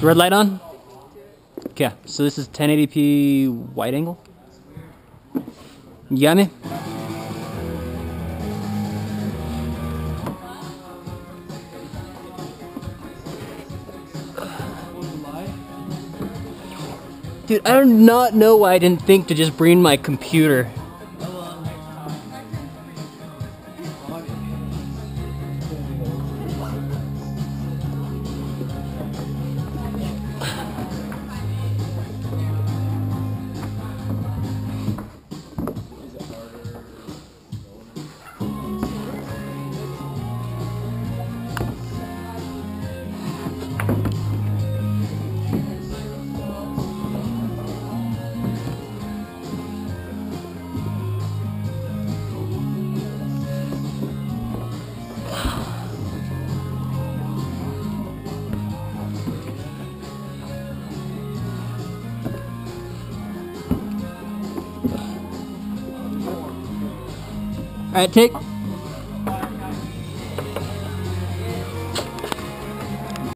Red light on? Okay, so this is 1080p wide angle. You got me? Dude, I do not know why I didn't think to just bring my computer. All right, take.